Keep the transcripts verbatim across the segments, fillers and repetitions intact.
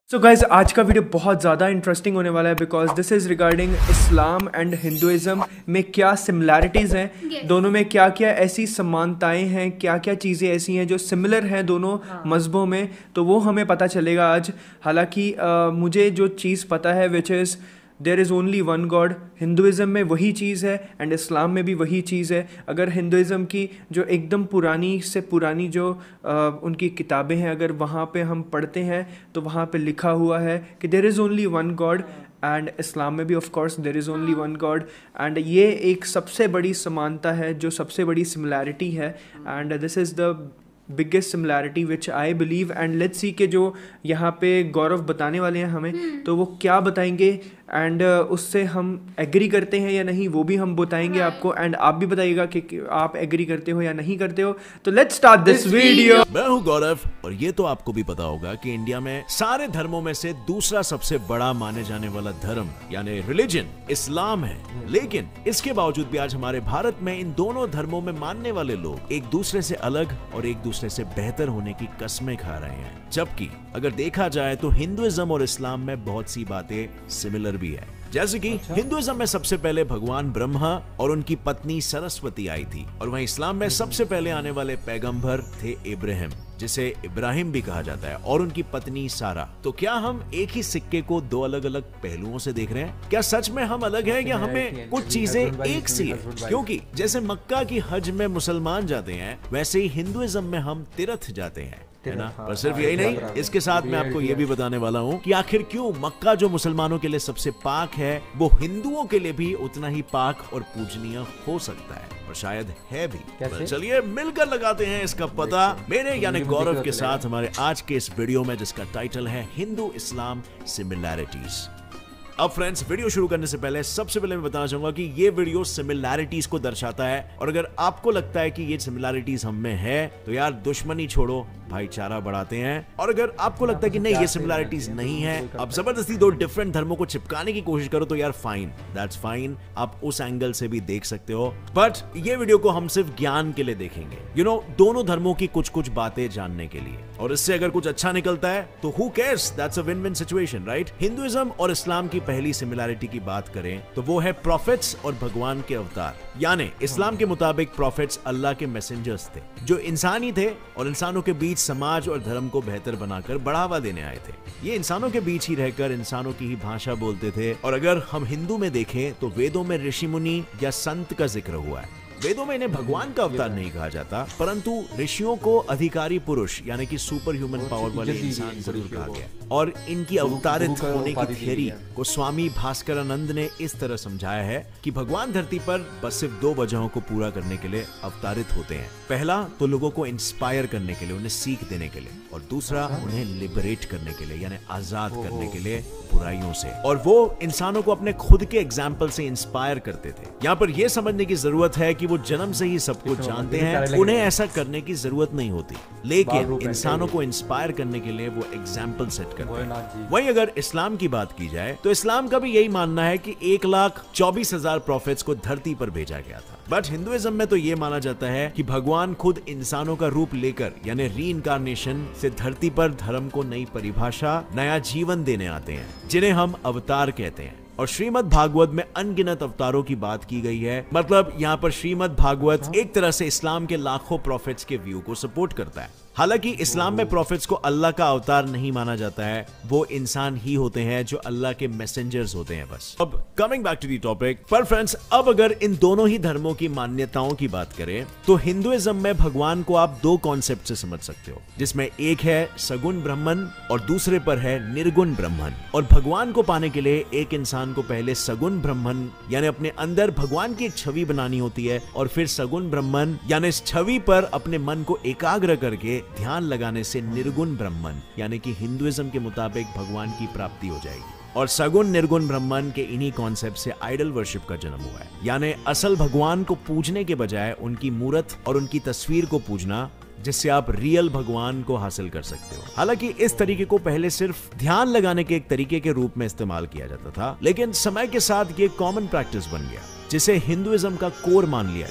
सो so guys आज का video बहुत ज़्यादा इंटरेस्टिंग होने वाला है because this is regarding Islam and Hinduism में क्या सिमिलैरिटीज़ हैं yes. दोनों में क्या क्या ऐसी समानताएं हैं, क्या क्या चीज़ें ऐसी हैं जो सिमिलर हैं दोनों हाँ. मज़हबों में, तो वो हमें पता चलेगा आज। हालांकि मुझे जो चीज़ पता है which is there is only one God, Hinduism में वही चीज़ है एंड इस्लाम में भी वही चीज़ है। अगर हिंदुइज़म की जो एकदम पुरानी से पुरानी जो आ, उनकी किताबें हैं, अगर वहाँ पे हम पढ़ते हैं तो वहाँ पे लिखा हुआ है कि there is only one God, and Islam में भी of course there is only one God. And ये एक सबसे बड़ी समानता है, जो सबसे बड़ी सिमिलैरिटी है, and this is the biggest similarity which I believe. And let's see के जो यहाँ पे गौरव बताने वाले हैं हमें hmm. तो वो क्या बताएंगे एंड uh, उससे हम एग्री करते हैं या नहीं वो भी हम बताएंगे right. आपको, एंड आप भी बताइएगा कि, कि आप एग्री करते हो या नहीं करते हो। तो लेट्स स्टार्ट दिस वीडियो। मैं हूँ गौरव और ये तो आपको भी पता होगा कि इंडिया में सारे धर्मों में से दूसरा सबसे बड़ा माने जाने वाला धर्म यानी रिलीजन इस्लाम है। लेकिन इसके बावजूद भी आज हमारे भारत में इन दोनों धर्मों में मानने वाले लोग एक दूसरे से अलग और एक दूसरे से बेहतर होने की कसमें खा रहे हैं। जबकि अगर देखा जाए तो हिंदुइज्म और इस्लाम में बहुत सी बातें सिमिलर भी है। जैसे कि अच्छा? हिंदुइज्म में सबसे पहले भगवान ब्रह्मा और उनकी पत्नी सरस्वती आई थी, और वहीं इस्लाम में सबसे पहले आने वाले पैगंबर थे इब्राहिम, जिसे इब्राहिम भी कहा जाता है, और उनकी पत्नी सारा। तो क्या हम एक ही सिक्के को दो अलग अलग पहलुओं से देख रहे हैं? क्या सच में हम अलग हैं या हमें कुछ चीजें एक सी है? क्योंकि जैसे मक्का की हज में मुसलमान जाते हैं, वैसे ही हिंदुइज्म में हम तीर्थ जाते हैं, है ना? पर सिर्फ यही नहीं, इसके साथ मैं आपको ये भी बताने वाला हूँ कि आखिर क्यों मक्का जो मुसलमानों के लिए सबसे पाक है, वो हिंदुओं के लिए भी उतना ही पाक और पूजनीय हो सकता है, और शायद है भी। चलिए मिलकर लगाते हैं इसका पता मेरे यानी गौरव के साथ हमारे आज के इस वीडियो में, जिसका टाइटल है हिंदू इस्लाम सिमिलैरिटीज। अब फ्रेंड्स, वीडियो शुरू करने से पहले सबसे पहले मैं बताना चाहूंगा कि ये वीडियो सिमिलैरिटीज को दर्शाता है, और अगर आपको लगता है कि ये सिमिलैरिटीज हम में है तो यार दुश्मनी छोड़ो, भाईचारा बढ़ाते हैं। और अगर आपको लगता है कि नहीं ये सिमिलैरिटीज नहीं है, अब जबरदस्ती दो डिफरेंट धर्मों को चिपकाने की कोशिश करो, तो यार फाइन, दैट्स फाइन, आप उस एंगल से भी देख सकते हो। बट ये वीडियो को हम सिर्फ ज्ञान के लिए देखेंगे, यू नो, दोनों धर्मों की कुछ कुछ बातें जानने के लिए, और इससे अगर कुछ अच्छा निकलता है तो who cares, that's a win win situation, right? Hinduism और इस्लाम की पहली सिमिलैरिटी की बात करें तो वो है प्रॉफिट्स और भगवान के अवतार। यानी इस्लाम के मुताबिक प्रॉफिट्स अल्लाह के मैसेंजर्स थे, जो इंसानी थे और इंसानों के बीच समाज और धर्म को बेहतर बनाकर बढ़ावा देने आए थे। ये इंसानों के बीच ही रहकर इंसानों की ही भाषा बोलते थे। और अगर हम हिंदू में देखें तो वेदों में ऋषि मुनि या संत का जिक्र हुआ है। वेदों में इन्हें भगवान का अवतार नहीं कहा जाता, परंतु ऋषियों को अधिकारी पुरुष यानी कि सुपर ह्यूमन पावर वाले इंसान जरूर कहा गया। और इनकी अवतारित होने की थियरी को स्वामी भास्करानंद ने इस तरह समझाया है कि भगवान धरती पर बस सिर्फ दो वजहों को पूरा करने के लिए अवतारित होते हैं। पहला तो लोगों को इंस्पायर करने के लिए, उन्हें सीख देने के लिए, और दूसरा उन्हें लिबरेट करने के लिए यानी आजाद करने के लिए बुराइयों से। और वो इंसानों को अपने खुद के एग्जाम्पल से इंस्पायर करते थे। यहाँ पर यह समझने की जरूरत है कि वो जन्म से ही सब कुछ जानते हैं, उन्हें ऐसा करने की जरूरत नहीं होती, लेकिन इंसानों को इंस्पायर करने के लिए वो एग्जाम्पल सेट करते हैं। वहीं अगर इस्लाम की बात की जाए तो इस्लाम का भी यही मानना है कि एक लाख चौबीस हजार प्रॉफिट्स को धरती पर भेजा गया था। बट हिंदुइज्म में तो ये माना जाता है कि भगवान खुद इंसानों का रूप लेकर यानी रीइंकार्नेशन से धरती पर धर्म को नई परिभाषा, नया जीवन देने आते हैं, जिन्हें हम अवतार कहते हैं। और श्रीमद् भागवत में अनगिनत अवतारों की बात की गई है। मतलब यहाँ पर श्रीमद् भागवत एक तरह से इस्लाम के लाखों प्रॉफिट्स के व्यू को सपोर्ट करता है। हालांकि इस्लाम में प्रॉफिट्स को अल्लाह का अवतार नहीं माना जाता है, वो इंसान ही होते हैं जो अल्लाह के मैसेंजर्स होते हैं बस। अब coming back to the topic, पर फ्रेंड्स, अब अगर इन दोनों ही धर्मों की मान्यताओं की बात करें तो हिंदुइज्म में भगवान को आप दो कॉन्सेप्ट से समझ सकते हो, जिसमें एक है सगुण ब्रह्मन और दूसरे पर है निर्गुण ब्रह्मन। और भगवान को पाने के लिए एक इंसान को पहले सगुण ब्रह्मन यानी अपने अंदर भगवान की एक छवि बनानी होती है, और फिर सगुण ब्रह्मन यानी इस छवि पर अपने मन को एकाग्र करके ध्यान लगाने से निर्गुण ब्रह्मन यानी कि हिंदुइज्म के मुताबिक भगवान की प्राप्ति हो जाएगी। और सगुण निर्गुण ब्रह्मन के इन्हीं कॉन्सेप्ट से आइडल वर्शिप का जन्म हुआ है, यानी असल भगवान को पूजने के बजाय उनकी मूर्त और उनकी तस्वीर को पूजना, जिससे आप रियल भगवान को हासिल कर सकते हो। हालांकि इस तरीके को पहले सिर्फ ध्यान लगाने के एक तरीके के रूप में इस्तेमाल किया जाता था, लेकिन समय के साथ ये कॉमन प्रैक्टिस बन गया, जिसे हिंदुइज्म का कोर मान लिया गया है।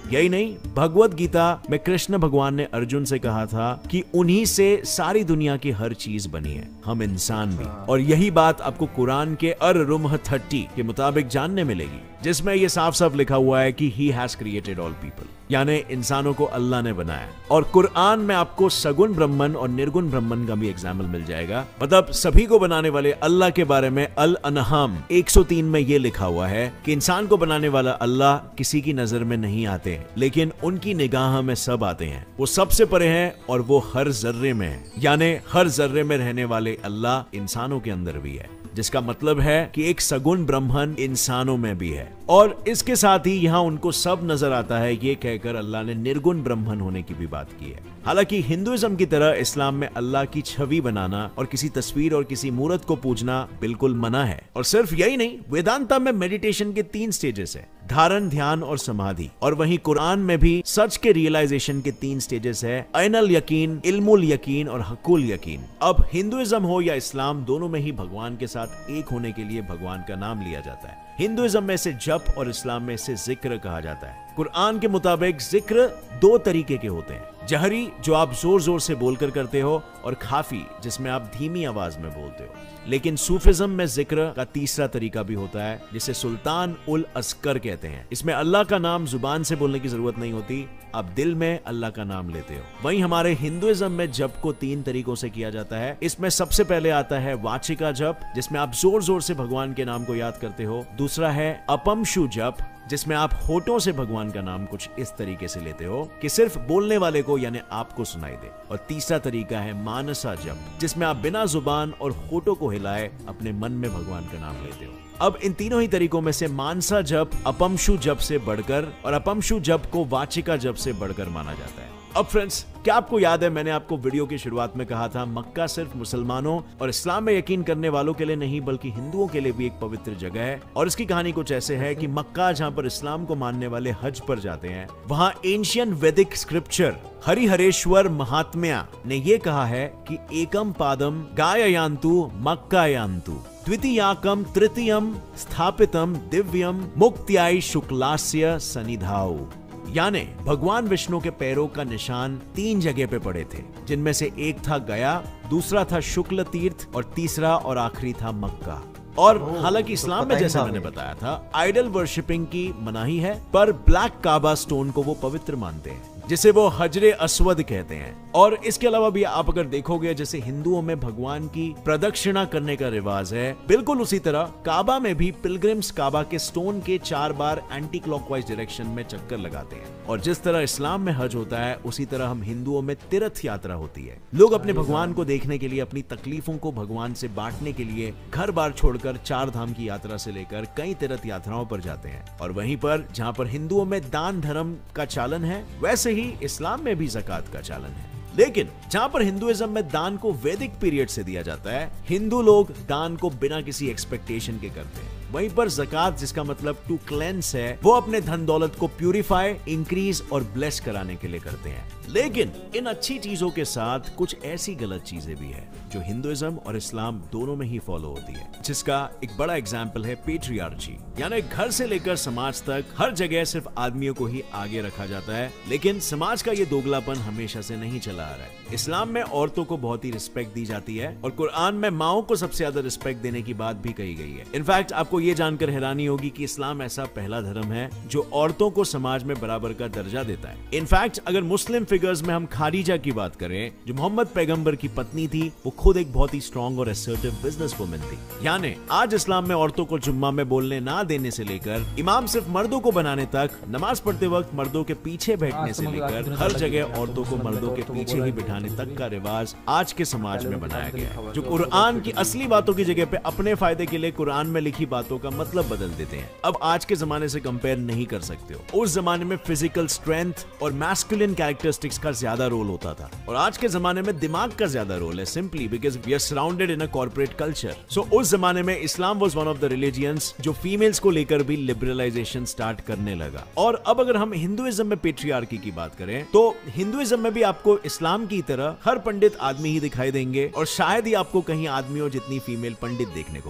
यही नहीं, भगवत गीता में कृष्ण भगवान ने अर्जुन से कहा था कि उन्हीं से सारी दुनिया की हर चीज बनी है, हम इंसान भी। और यही बात आपको कुरान के अर-रुमह थर्टी के मुताबिक जानने मिलेगी, जिसमें ये साफ साफ लिखा हुआ है कि he has created all people, यानी इंसानों को अल्लाह ने बनाया। और कुरान में आपको सगुण ब्रह्मन और निर्गुण ब्रह्मन का भी एग्जाम्पल मिल जाएगा। मतलब सभी को बनाने वाले अल्लाह के बारे में अल अनहाम एक सौ तीन में ये लिखा हुआ है कि इंसान को बनाने वाला अल्लाह किसी की नजर में नहीं आते, लेकिन उनकी निगाह में सब आते हैं। वो सबसे परे हैं और वो हर जर्रे में है, यानी हर जर्रे में रहने वाले अल्लाह इंसानों के अंदर भी है, जिसका मतलब है कि एक सगुण ब्रह्मन इंसानों में भी है। और इसके साथ ही यहाँ उनको सब नजर आता है, ये कहकर अल्लाह ने निर्गुण ब्रह्मन होने की भी बात की है। हालांकि हिंदुइज्म की तरह इस्लाम में अल्लाह की छवि बनाना और किसी तस्वीर और किसी मूर्त को पूजना बिल्कुल मना है। और सिर्फ यही नहीं, वेदांता में मेडिटेशन के तीन स्टेजेस है, धारण, ध्यान और समाधि। और वहीं कुरान में भी सच के रियलाइजेशन के तीन स्टेजेस है, ऐनल यकीन, इल्मुल यकीन और हकुल यकीन। अब हिंदुइज्म हो या इस्लाम, दोनों में ही भगवान के साथ एक होने के लिए भगवान का नाम लिया जाता है। हिंदुइज्म में इसे जप और इस्लाम में इसे जिक्र कहा जाता है। कुरान के मुताबिक जिक्र दो तरीके के होते हैं, जहरी जो आप जोर जोर से बोलकर करते हो, और खाफी जिसमें आप धीमी आवाज में बोलते हो। लेकिन सूफिज्म में जिक्र का तीसरा तरीका भी होता है, जिसे सुल्तान उल अस्कर कहते हैं। इसमें अल्लाह का नाम जुबान से बोलने की जरूरत नहीं होती, आप दिल में अल्लाह का नाम लेते हो। वहीं हमारे हिंदुइज्म में जप को तीन तरीकों से किया जाता है। इसमें सबसे पहले आता है वाचिका जप, जिसमें आप जोर जोर से भगवान के नाम को याद करते हो। दूसरा है अपमशु जप, जिसमें आप होठों से भगवान का नाम कुछ इस तरीके से लेते हो कि सिर्फ बोलने वाले को यानी आपको सुनाई दे। और तीसरा तरीका है मानसा जप, जिसमें आप बिना जुबान और होठों को हिलाए अपने मन में भगवान का नाम लेते हो। अब इन तीनों ही तरीकों में से मानसा जप अपमशु जप से बढ़कर और अपमशु जप को वाचिका जप से बढ़कर माना जाता है। अब फ्रेंड्स, क्या आपको याद है मैंने आपको वीडियो की शुरुआत में कहा था मक्का सिर्फ मुसलमानों और इस्लाम में यकीन करने वालों के लिए नहीं बल्कि हिंदुओं के लिए भी एक पवित्र जगह है। और इसकी कहानी कुछ ऐसे है कि मक्का जहां पर इस्लाम को मानने वाले हज पर जाते हैं, वहां एंशियंट वैदिक स्क्रिप्चर हरिहरेश्वर महात्म्या ने ये कहा है कि एकम पादम गाययांतु मक्कायांतु द्वितीयाकम तृतीयम स्थापितम दिव्यम मुक्त्याय शुक्लास्य सनिधाऊ, यानी भगवान विष्णु के पैरों का निशान तीन जगह पे पड़े थे, जिनमें से एक था गया, दूसरा था शुक्ल तीर्थ और तीसरा और आखिरी था मक्का। और हालांकि इस्लाम में जैसे मैंने बताया था आइडल वर्शिपिंग की मनाही है, पर ब्लैक काबा स्टोन को वो पवित्र मानते हैं, जिसे वो हजरे अस्वद कहते हैं। और इसके अलावा भी आप अगर देखोगे, जैसे हिंदुओं में भगवान की प्रदक्षिणा करने का रिवाज है, बिल्कुल उसी तरह काबा में भी पिलग्रिम्स काबा के स्टोन के चार बार एंटी क्लॉकवाइज डायरेक्शन में चक्कर लगाते हैं। और जिस तरह इस्लाम में हज होता है, उसी तरह हम हिंदुओं में तीर्थ यात्रा होती है। लोग अपने भगवान को देखने के लिए, अपनी तकलीफों को भगवान से बांटने के लिए घर बार छोड़कर चार धाम की यात्रा से लेकर कई तीर्थ यात्राओं पर जाते हैं। और वहीं पर जहाँ पर हिंदुओं में दान धर्म का चालन है, वैसे ही इस्लाम में भी ज़कात का चालन है। लेकिन जहां पर हिंदुइज्म में दान को वैदिक पीरियड से दिया जाता है, हिंदू लोग दान को बिना किसी एक्सपेक्टेशन के करते हैं। वहीं पर ज़कात, जिसका मतलब टू क्लेंस है, वो अपने धन दौलत को प्यूरिफाई, इंक्रीज और ब्लेस कराने के लिए करते हैं। लेकिन इन अच्छी चीजों के साथ कुछ ऐसी गलत चीजें भी है जो हिंदुइज्म और इस्लाम दोनों में ही फॉलो होती है, जिसका एक बड़ा एग्जाम्पल है पेट्रियार्ची, यानी घर से लेकर समाज तक हर जगह सिर्फ आदमियों को ही आगे रखा जाता है। लेकिन समाज का ये दोगलापन हमेशा से नहीं चला आ रहा है। इस्लाम में औरतों को बहुत ही रिस्पेक्ट दी जाती है और कुरान में माओ को सबसे ज्यादा रिस्पेक्ट देने की बात भी कही गई है। इनफैक्ट आपको ये जानकर हैरानी होगी कि इस्लाम ऐसा पहला धर्म है जो औरतों को समाज में बराबर का दर्जा देता है। इनफैक्ट अगर मुस्लिम फिगर्स में हम खादीजा की बात करें, जो मोहम्मद पैगंबर की पत्नी थी, वो खुद एक बहुत ही स्ट्रॉन्ग और असर्टिव बिजनेस वुमन थी। यानी आज इस्लाम में औरतों को जुम्मा में बोलने ना देने से लेकर इमाम सिर्फ मर्दों को बनाने तक, नमाज पढ़ते वक्त मर्दों के पीछे बैठने से लेकर हर जगह औरतों को मर्दों के पीछे ही बिठाने तक का रिवाज आज के समाज में बनाया गया है, जो कुरान की असली बातों की जगह पे अपने फायदे के लिए कुरान में लिखी बातों का मतलब बदल देते हैं। अब आज के जमाने से कंपेयर नहीं कर सकते हो। उस जमाने में फिजिकल स्ट्रेंथ और मैस्कुलिन कैरेक्टरिस्टिक्स का ज्यादा रोल होता था और आज के जमाने में दिमाग का ज्यादा रोल है, simply because we are surrounded in a corporate culture. So उस जमाने में Islam was one of the religions जो फीमेल्स को लेकर भी लिबरलाइजेशन स्टार्ट करने लगा। और अब अगर हम हिंदुइज्म में पेट्रियार्की की बात करें, तो हिंदुइज्म में भी आपको इस्लाम की तरह हर पंडित आदमी ही दिखाई देंगे और शायद ही आपको कहीं आदमियों जितनी फीमेल पंडित देखने को मिले।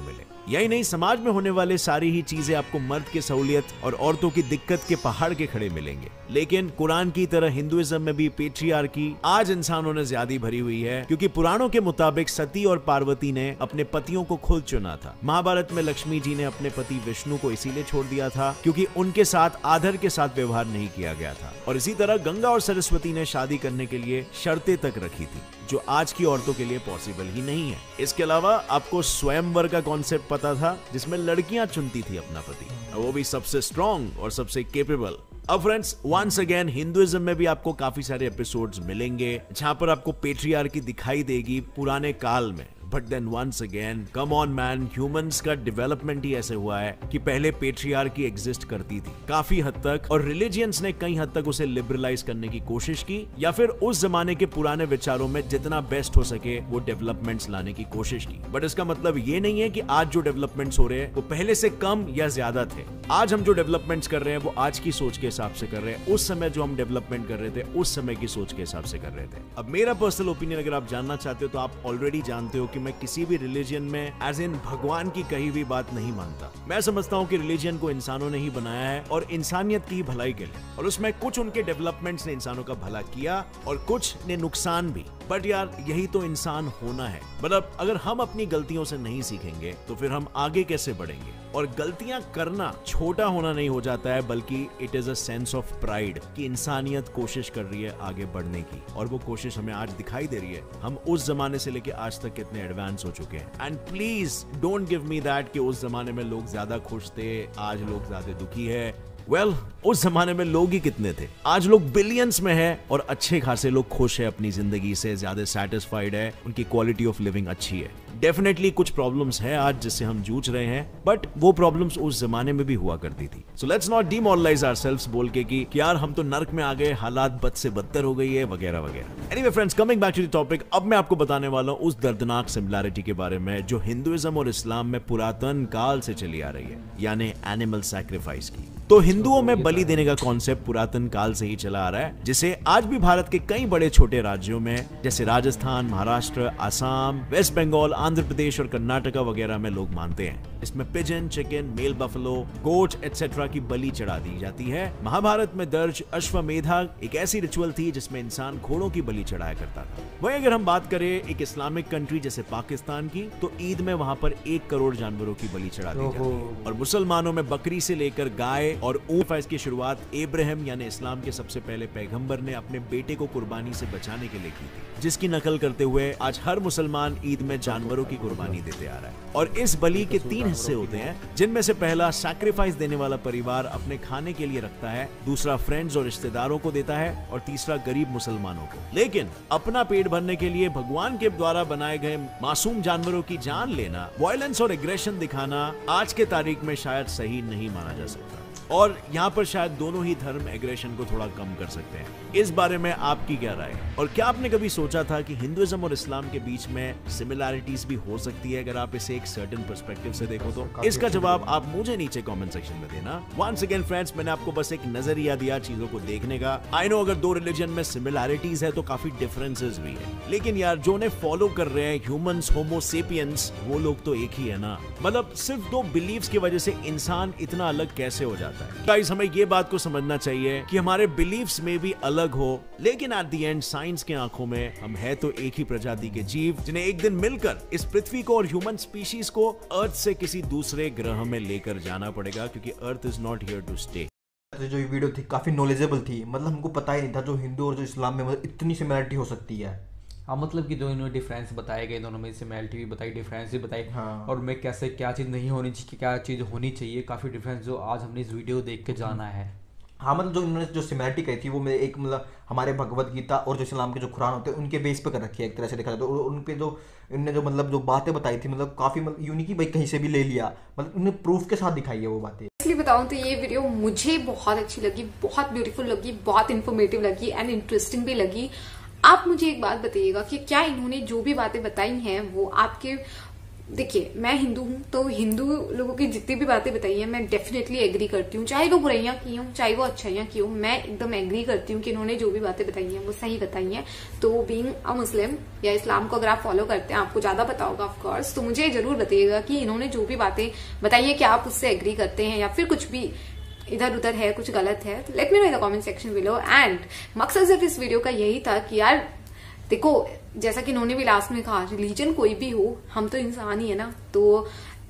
यही नहीं, समाज में होने वाले सारी ही चीजें आपको मर्द की सहूलियत और औरतों की दिक्कत के पहाड़ के खड़े मिलेंगे। लेकिन कुरान की तरह हिंदुइज्म में भी पेट्रियार्की आज इंसानों ने ज्यादा भरी हुई है, क्योंकि पुराणों के मुताबिक सती और पार्वती ने अपने पतियों को खुद चुना था। महाभारत में लक्ष्मी जी ने अपने पति विष्णु को इसीलिए छोड़ दिया था क्योंकि उनके साथ आदर के साथ व्यवहार नहीं किया गया था। और इसी तरह गंगा और सरस्वती ने शादी करने के लिए शर्तें तक रखी थी, जो आज की औरतों के लिए पॉसिबल ही नहीं है। इसके अलावा आपको स्वयंवर का कॉन्सेप्ट पता था, जिसमें लड़कियां चुनती थी अपना पति, वो भी सबसे स्ट्रॉन्ग और सबसे केपेबल। अब फ्रेंड्स, वंस अगेन हिंदुइज्म में भी आपको काफी सारे एपिसोड्स मिलेंगे जहां पर आपको पेट्रियार्की दिखाई देगी पुराने काल में। But then once again, come on man, humans का डेवलपमेंट ही ऐसे हुआ है कि पहले पेट्रियार्की एग्जिस्ट करती थी काफी हद तक, और रिलीजियंस ने कई हद तक उसे लिबरलाइज करने की कोशिश की, या फिर उस जमाने के पुराने विचारों में जितना बेस्ट हो सके वो डेवलपमेंट्स लाने की कोशिश की। बट इसका मतलब ये नहीं है कि आज जो डेवलपमेंट्स हो रहे हैं वो पहले से कम या ज्यादा थे। आज हम जो डेवलपमेंट्स कर रहे हैं वो आज की सोच के हिसाब से कर रहे हैं, उस समय जो हम डेवलपमेंट कर रहे थे उस समय की सोच के हिसाब से कर रहे थे। अब मेरा पर्सनल ओपिनियन अगर आप जानना चाहते हो तो आप ऑलरेडी जानते हो कि मैं किसी भी रिलीजन में एज इन भगवान की कही हुई बात नहीं मानता। मैं समझता हूँ कि रिलीजन को इंसानों ने ही बनाया है और इंसानियत की भलाई के लिए, और उसमें कुछ उनके डेवलपमेंट्स ने इंसानों का भला किया और कुछ ने नुकसान भी। बट यार, यही तो इंसान होना है। मतलब अगर हम अपनी गलतियों से नहीं सीखेंगे तो फिर हम आगे कैसे बढ़ेंगे? और गलतियां करना छोटा होना नहीं हो जाता है, बल्कि it is a sense of pride कि इंसानियत कोशिश कर रही है आगे बढ़ने की, और वो कोशिश हमें आज दिखाई दे रही है। हम उस जमाने से लेके आज तक कितने एडवांस हो चुके हैं। And please don't give me that कि उस जमाने में लोग ज्यादा खुश थे, आज लोग ज्यादा दुखी है। वेल well, उस जमाने में लोग ही कितने थे? आज लोग बिलियंस में है और अच्छे खासे लोग खुश है अपनी जिंदगी से, ज्यादा सेटिस्फाइड है, उनकी क्वालिटी ऑफ लिविंग अच्छी है। डेफिनेटली कुछ प्रॉब्लम्स हैं आज जिससे हम जूझ रहे हैं, बट वो प्रॉब्लम्स उस जमाने में भी हुआ करती थी। So let's not demoralise ourselves बोल के कि यार हम तो नर्क में आ गए, हालात बद से बदतर हो गई है वगैरह वगैरह। Anyway friends, coming back to the topic, अब मैं आपको बताने वाला हूं उस दर्दनाक सिमिलैरिटी के बारे में जो हिंदुइज्म और इस्लाम में पुरातन काल से चली आ रही है, यानी एनिमल सैक्रिफाइस की। तो हिंदुओं में बलि देने का कॉन्सेप्ट पुरातन काल से ही चला आ रहा है, जिसे आज भी भारत के कई बड़े छोटे राज्यों में जैसे राजस्थान, महाराष्ट्र, असम, वेस्ट बंगाल, आंध्र प्रदेश और कर्नाटका वगैरह में लोग मानते हैं। इसमें pigeon, chicken, male buffalo, goat etcetera की बलि चढ़ा दी जाती है। महाभारत में दर्ज अश्वमेधा एक ऐसी रिचुअल थी जिसमें इंसान घोड़ों की बलि चढ़ाया करता था। वहीं अगर हम बात करें एक इस्लामिक कंट्री जैसे पाकिस्तान की, तो ईद में वहां पर एक करोड़ जानवरों की बलि चढ़ा दी जाती है। और मुसलमानों में बकरी से लेकर गाय और ऊंट की शुरुआत इब्राहिम यानी इस्लाम के सबसे पहले पैगंबर ने अपने बेटे को कुर्बानी से बचाने के लिए की थी, जिसकी नकल करते हुए आज हर मुसलमान ईद में जानवरों की कुर्बानी देते आ रहा है। और इस बलि के तीन हिस्से होते हैं, जिनमें से पहला सैक्रिफाइस देने वाला परिवार अपने खाने के लिए रखता है, दूसरा फ्रेंड्स और रिश्तेदारों को देता है, और तीसरा गरीब मुसलमानों को। लेकिन अपना पेट भरने के लिए भगवान के द्वारा बनाए गए मासूम जानवरों की जान लेना, वायलेंस और एग्रेशन दिखाना आज के तारीख में शायद सही नहीं माना जा सकता। और यहाँ पर शायद दोनों ही धर्म एग्रेशन को थोड़ा कम कर सकते हैं। इस बारे में आपकी क्या राय है? और क्या आपने कभी सोचा था कि हिंदुइज्म और इस्लाम के बीच में सिमिलैरिटीज भी हो सकती है अगर आप इसे एक सर्टेन पर्सपेक्टिव से देखो तो? इसका जवाब आप मुझे नीचे कमेंट सेक्शन में देना। वंस अगेन फ्रेंड्स, मैंने आपको बस एक नजरिया दिया चीजों को देखने का। आई नो अगर दो रिलीजन में सिमिलैरिटीज है तो काफी डिफरेंसेस भी है, लेकिन यार जो उन्हें फॉलो कर रहे हैं ह्यूमंस, होमो सेपियंस, वो लोग तो एक ही है ना। मतलब सिर्फ दो बिलीव्स की वजह से इंसान इतना अलग कैसे हो जाता है? गाइस, हमें ये बात को समझना चाहिए कि हमारे बिलीफ्स में भी अलग हो, लेकिन एट द एंड साइंस के आंखों में हम है तो एक ही प्रजाति के जीव, जिन्हें एक दिन मिलकर इस पृथ्वी को और ह्यूमन स्पीशीज को अर्थ से किसी दूसरे ग्रह में लेकर जाना पड़ेगा, क्योंकि earth is not here to stay. जो ये वीडियो थी काफी नॉलेजेबल थी, मतलब हमको पता ही नहीं था जो हिंदू और जो इस्लाम में मतलब इतनी सिमिलरिटी हो सकती है। हाँ, मतलब कि जो इन्होंने डिफरेंस बताए गए, दोनों में सिमिलरिटी भी बताई, डिफरेंस भी बताई। हाँ। और मैं कैसे क्या चीज़ नहीं होनी चाहिए, क्या चीज़ होनी चाहिए, काफ़ी डिफरेंस जो आज हमने इस वीडियो देख के जाना है। हाँ, मतलब जो इन्होंने जो सिमिलरिटी कही थी वो मेरे एक मतलब हमारे भगवत गीता और जो इस्लाम के जो कुरान होते हैं उनके बेस पे कर रखी है एक तरह से देखा जाए तो। उन पे जो इन्होंने जो मतलब जो बातें बताई थी मतलब काफ़ी मतलब यूनिक ही भाई कहीं से भी ले लिया, मतलब उन्होंने प्रूफ के साथ दिखाई है वो बातें। इसलिए बताऊं तो ये वीडियो मुझे बहुत अच्छी लगी, बहुत ब्यूटीफुल लगी, बहुत इन्फॉर्मेटिव लगी एंड इंटरेस्टिंग भी लगी। आप मुझे एक बात बताइएगा कि क्या इन्होंने जो भी बातें बताई हैं वो आपके देखिए मैं हिंदू हूँ, तो हिंदू लोगों की जितनी भी बातें बताई हैं मैं डेफिनेटली एग्री करती हूँ, चाहे वो बुराइयां की हूँ चाहे वो अच्छाइयां की हूँ, मैं एकदम एग्री करती हूँ कि इन्होंने जो भी बातें बताई हैं वो सही बताई हैं। तो बीइंग अ मुस्लिम या इस्लाम को अगर आप फॉलो करते हैं, आपको ज्यादा पता होगा ऑफ कोर्स, तो मुझे जरूर बताइएगा कि इन्होंने जो भी बातें बताई है क्या आप उससे एग्री करते हैं या फिर कुछ भी इधर उधर है, कुछ गलत है, तो let me know in the comment section below. एंड मकसद सिर्फ इस वीडियो का यही था कि यार देखो, जैसा कि इन्होंने भी लास्ट में कहा, रिलीजन कोई भी हो, हम तो इंसान ही है ना, तो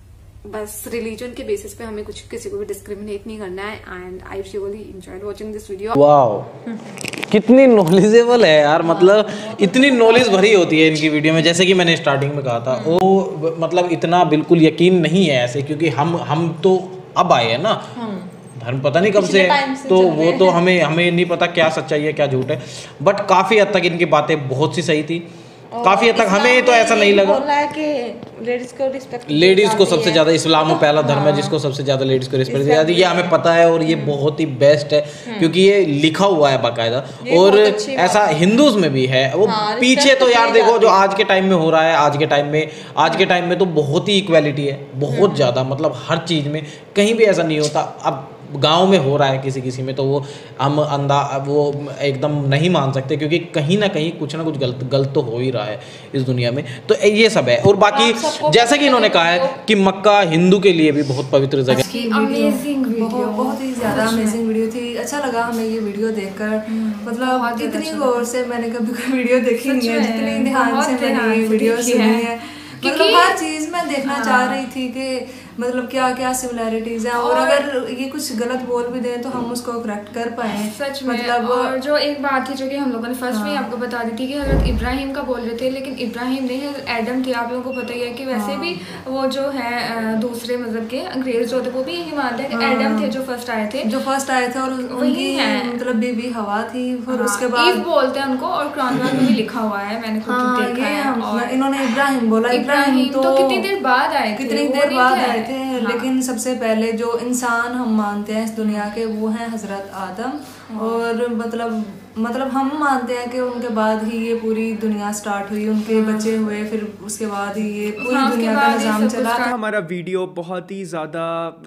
बस रिलीजन के बेसिस पे हमें कुछ किसी को भी डिस्क्रिमिनेट नहीं करना है। And I really enjoyed watching this video. Wow, कितनी नॉलेजेबल है यार, मतलब इतनी नॉलेज भरी होती है इनकी वीडियो में। जैसे कि मैंने स्टार्टिंग में कहा था, वो मतलब इतना बिल्कुल यकीन नहीं है ऐसे, क्योंकि हम हम तो अब आए हैं ना, धर्म पता नहीं कब से, से तो वो तो हमें हमें नहीं पता क्या सच्चाई है क्या झूठ है, बट काफी हद तक इनकी बातें बहुत सी सही थी, काफी हद तक हमें तो ऐसा नहीं लगा कि लेडीज को रिस्पेक्ट, लेडीज को सबसे ज्यादा, इस्लाम में पहला धर्म है जिसको सबसे ज्यादा लेडीज को रिस्पेक्ट दी जाती है, ये हमें पता है और ये बहुत ही बेस्ट है क्योंकि ये लिखा हुआ है बाकायदा, और ऐसा हिंदूज में भी है। वो पीछे तो यार देखो जो आज के टाइम में हो रहा है, आज के टाइम में आज के टाइम में तो बहुत ही इक्वालिटी है, बहुत ज्यादा, मतलब हर चीज में, कहीं भी ऐसा नहीं होता। अब गांव में हो रहा है किसी किसी में, तो वो हम अंदा वो एकदम नहीं मान सकते क्योंकि कहीं ना कहीं कुछ ना कुछ गलत गलत तो हो ही रहा है इस दुनिया में, तो ये सब है। और बाकी जैसा कि इन्होंने कहा है कि मक्का हिंदू के लिए भी बहुत पवित्र जगह है। अमेजिंग वीडियो, बहुत ही ज़्यादा अमेजिंग वीडियो थी, अच्छा लगा हमें ये वीडियो देखकर, मतलब इतनी गौर से मैंने कभी कोई वीडियो देखी नहीं है, जितनी ध्यान से मैंने ये वीडियो सुनी है, मतलब हर चीज़ मैं देखना चाह रही थी कि मतलब क्या क्या सिमिलैरिटीज हैं, और, और अगर ये कुछ गलत बोल भी दें तो हम उसको करेक्ट कर पाए सच में। मतलब और जो एक बात थी जो कि हम लोगों ने फर्स्ट में आपको बता दी थी कि हज़रत इब्राहिम का बोल रहे थे, लेकिन इब्राहिम नहीं है, एडम थे। आप लोगों को पता ही है कि वैसे भी वो जो है दूसरे मजहब के अंग्रेज जो थे वो भी यही मानते हैं कि एडम थे जो फर्स्ट आए थे, जो फर्स्ट आए थे, और वही है मतलब बीबी हवा थी, फिर उसके बाद ईव बोलते हैं उनको, और कुरान में भी लिखा हुआ है, मैंने खुद देखा है। और इन्होंने इब्राहिम बोला, इब्राहिम तो कितनी देर बाद आए थे, कितनी देर बाद आए थे, लेकिन सबसे पहले जो इंसान हम मानते हैं इस दुनिया के वो हैं हजरत आदम, और मतलब मतलब हम मानते हैं कि उनके बाद ही ये पूरी दुनिया स्टार्ट हुई, उनके बच्चे हुए, फिर उसके बाद ही ये पूरी दुनिया का निज़ाम चला। हमारा वीडियो बहुत ही ज़्यादा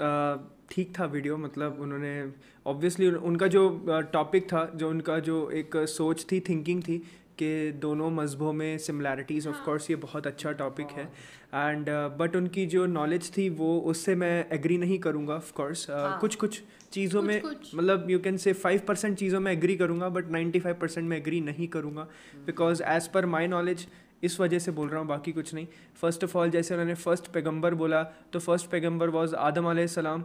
ठीक था वीडियो, मतलब उन्होंने ऑब्वियसली उनका जो टॉपिक था, जो उनका जो एक सोच थी, थिंकिंग थी कि दोनों मज़हबों में सिमिलैरिटीज़, ऑफ कोर्स ये बहुत अच्छा टॉपिक है, एंड बट uh, उनकी जो नॉलेज थी वो उससे मैं एग्री नहीं करूँगा ऑफ कोर्स। uh, कुछ कुछ चीज़ों में मतलब you can say five percent चीज़ों में एग्री करूँगा, बट नाइन्टी फाइव परसेंट में एग्री नहीं करूँगा, because as per my knowledge इस वजह से बोल रहा हूँ, बाकी कुछ नहीं। फ़र्स्ट ऑफ ऑल जैसे उन्होंने फ़र्स्ट पैगंबर बोला, तो फर्स्ट पैगंबर वॉज आदम अलैहिस्सलाम,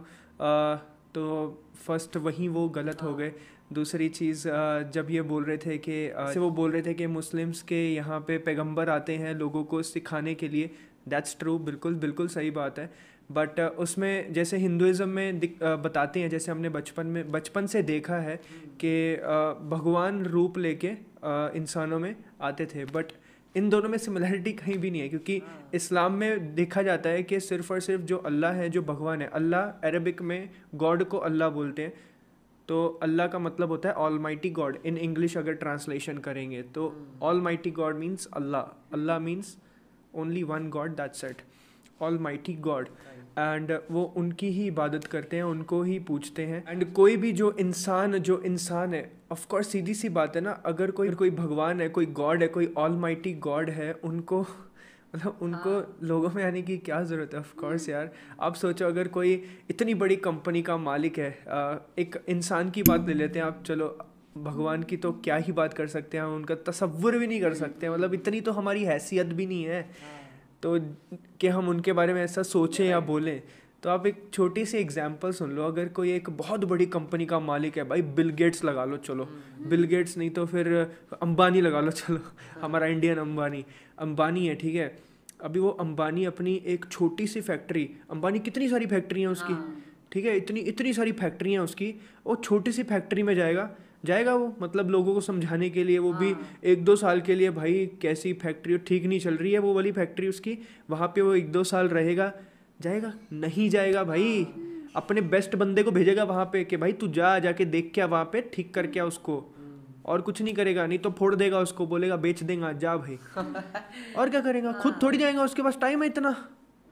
तो फर्स्ट वहीं वो गलत हो गए। दूसरी चीज़ जब ये बोल रहे थे कि वो बोल रहे थे कि मुस्लिम्स के यहाँ पे पैगंबर आते हैं लोगों को सिखाने के लिए, दैट्स ट्रू, बिल्कुल बिल्कुल सही बात है, बट उसमें जैसे हिंदुज़म में बताते हैं, जैसे हमने बचपन में बचपन से देखा है कि भगवान रूप लेके इंसानों में आते थे, बट इन दोनों में सिमिलरिटी कहीं भी नहीं है, क्योंकि इस्लाम में देखा जाता है कि सिर्फ़ और सिर्फ जो अल्लाह है, जो भगवान है, अल्लाह अरबिक में गॉड को अल्लाह बोलते हैं, तो अल्लाह का मतलब होता है almighty God. In English अगर ट्रांसलेशन करेंगे तो almighty God means Allah, Allah means only one God, that's it, almighty God, and वो उनकी ही इबादत करते हैं, उनको ही पूछते हैं। एंड कोई भी जो इंसान जो इंसान है, ऑफ कोर्स सीधी सी बात है ना, अगर कोई कोई भगवान है, कोई गॉड है, कोई ऑल माइटी गॉड है, उनको मतलब उनको लोगों में आने की क्या ज़रूरत है। ऑफ कोर्स यार, आप सोचो अगर कोई इतनी बड़ी कंपनी का मालिक है, एक इंसान की बात ले लेते हैं आप, चलो भगवान की तो क्या ही बात कर सकते हैं, उनका तसव्वुर भी नहीं कर सकते, मतलब इतनी तो हमारी हैसियत भी नहीं है तो कि हम उनके बारे में ऐसा सोचें या बोलें। तो आप एक छोटी सी एग्जांपल सुन लो, अगर कोई एक बहुत बड़ी कंपनी का मालिक है, भाई बिल गेट्स लगा लो, चलो बिल गेट्स नहीं तो फिर अंबानी लगा लो, चलो हमारा इंडियन अंबानी अंबानी है, ठीक है। अभी वो अंबानी अपनी एक छोटी सी फैक्ट्री, अंबानी कितनी सारी फैक्ट्री हैं उसकी, ठीक है, इतनी इतनी सारी फैक्ट्री हैं उसकी, वो छोटी सी फैक्ट्री में जाएगा जाएगा वो मतलब लोगों को समझाने के लिए, वो भी एक दो साल के लिए, भाई कैसी फैक्ट्री ठीक नहीं चल रही है वो वाली फैक्ट्री उसकी, वहाँ पे वो एक दो साल रहेगा, जाएगा नहीं जाएगा भाई, अपने बेस्ट बंदे को भेजेगा वहाँ पे कि भाई तू जा जाके देख क्या वहाँ पे ठीक कर क्या उसको, और कुछ नहीं करेगा, नहीं तो फोड़ देगा उसको, बोलेगा बेच देगा, जा भाई और क्या करेगा, खुद थोड़ी जाएगा, उसके पास टाइम है इतना,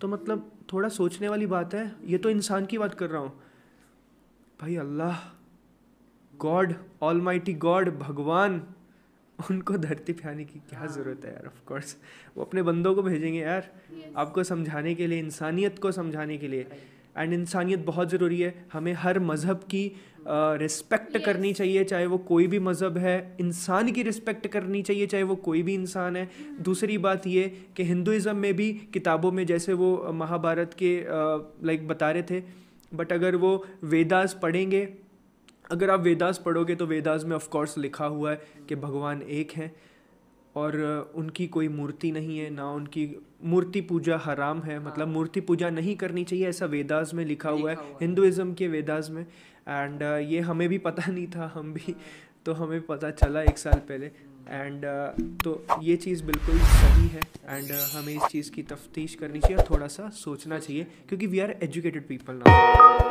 तो मतलब थोड़ा सोचने वाली बात है। ये तो इंसान की बात कर रहा हूँ भाई, अल्लाह, गॉड, ऑलमाइटी गॉड, भगवान, उनको धरती पे आने की क्या ज़रूरत है यार। ऑफ कोर्स वो अपने बंदों को भेजेंगे यार आपको समझाने के लिए, इंसानियत को समझाने के लिए। एंड इंसानियत बहुत ज़रूरी है। हमें हर मज़हब की रिस्पेक्ट uh, करनी चाहिए, चाहे वो कोई भी मज़हब है। इंसान की रिस्पेक्ट करनी चाहिए, चाहे वो कोई भी इंसान है। दूसरी बात ये कि हिंदुज़म में भी किताबों में जैसे वो महाभारत के लाइक uh, बता रहे थे, बट अगर वो वेदास पढ़ेंगे, अगर आप वेदास पढ़ोगे तो वेदास में ऑफ कोर्स लिखा हुआ है कि भगवान एक हैं और उनकी कोई मूर्ति नहीं है, ना उनकी मूर्ति पूजा हराम है, मतलब मूर्ति पूजा नहीं करनी चाहिए, ऐसा वेदास में लिखा हुआ है, हिंदुइज्म के वेदास में। एंड uh, ये हमें भी पता नहीं था, हम भी तो हमें पता चला एक साल पहले। एंड uh, तो ये चीज़ बिल्कुल सही है। एंड uh, हमें इस चीज़ की तफ्तीश करनी चाहिए और थोड़ा सा सोचना चाहिए, क्योंकि we are educated people now.